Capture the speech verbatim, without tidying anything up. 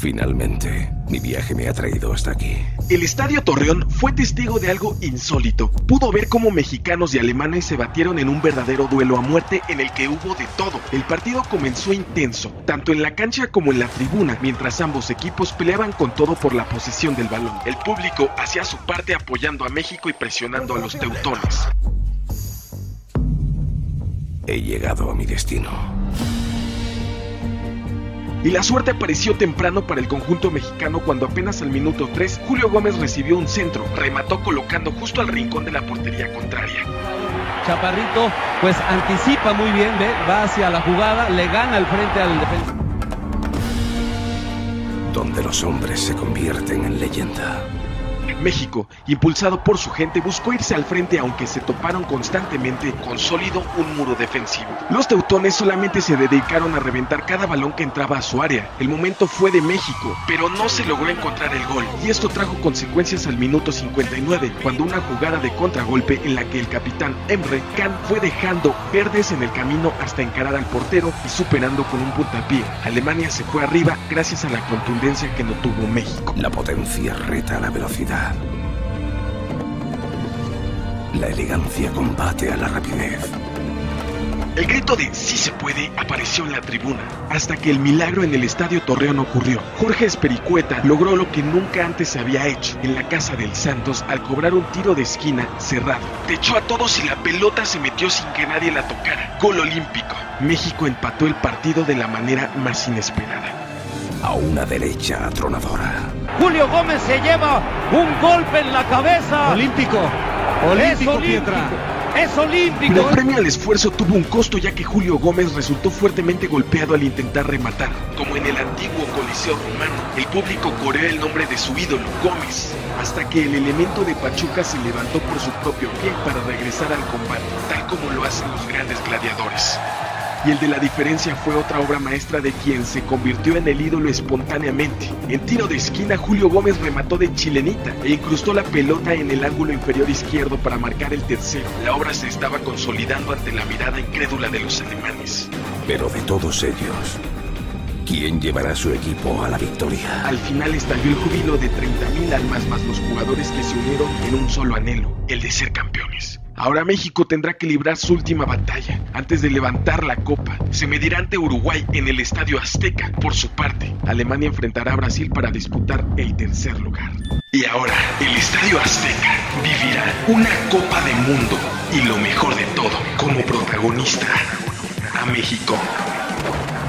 Finalmente, mi viaje me ha traído hasta aquí. El Estadio Torreón fue testigo de algo insólito. Pudo ver cómo mexicanos y alemanes se batieron en un verdadero duelo a muerte en el que hubo de todo. El partido comenzó intenso, tanto en la cancha como en la tribuna, mientras ambos equipos peleaban con todo por la posesión del balón. El público hacía su parte apoyando a México y presionando a los teutones. He llegado a mi destino. Y la suerte apareció temprano para el conjunto mexicano cuando apenas al minuto tres, Julio Gómez recibió un centro, remató colocando justo al rincón de la portería contraria. Chaparrito pues anticipa muy bien, ¿ve? Va hacia la jugada, le gana al frente al defensa. Donde los hombres se convierten en leyenda. México, impulsado por su gente, buscó irse al frente aunque se toparon constantemente con sólido un muro defensivo. Los teutones solamente se dedicaron a reventar cada balón que entraba a su área. El momento fue de México, pero no se logró encontrar el gol, y esto trajo consecuencias al minuto cincuenta y nueve, cuando una jugada de contragolpe en la que el capitán Emre Can fue dejando verdes en el camino hasta encarar al portero y superando con un puntapié. Alemania se fue arriba gracias a la contundencia que no tuvo México. La potencia reta a la velocidad. La elegancia combate a la rapidez. El grito de "sí se puede" apareció en la tribuna, hasta que el milagro en el Estadio Torreón ocurrió. Jorge Espericueta logró lo que nunca antes se había hecho en la casa del Santos al cobrar un tiro de esquina cerrado. Techó a todos y la pelota se metió sin que nadie la tocara. Gol olímpico. México empató el partido de la manera más inesperada. A una derecha atronadora. Julio Gómez se lleva un golpe en la cabeza. Olímpico. Olímpico, Pietra. Es olímpico. El premio al esfuerzo tuvo un costo, ya que Julio Gómez resultó fuertemente golpeado al intentar rematar. Como en el antiguo Coliseo romano, el público coreó el nombre de su ídolo, Gómez, hasta que el elemento de Pachuca se levantó por su propio pie para regresar al combate, tal como lo hacen los grandes gladiadores. Y el de la diferencia fue otra obra maestra de quien se convirtió en el ídolo espontáneamente. En tiro de esquina, Julio Gómez remató de chilenita e incrustó la pelota en el ángulo inferior izquierdo para marcar el tercero. La obra se estaba consolidando ante la mirada incrédula de los alemanes. Pero de todos ellos, ¿quién llevará a su equipo a la victoria? Al final estalló el júbilo de treinta mil almas más los jugadores que se unieron en un solo anhelo, el de ser campeones. Ahora México tendrá que librar su última batalla antes de levantar la copa. Se medirá ante Uruguay en el Estadio Azteca. Por su parte, Alemania enfrentará a Brasil para disputar el tercer lugar. Y ahora, el Estadio Azteca vivirá una Copa de Mundo y lo mejor de todo, como protagonista, a México.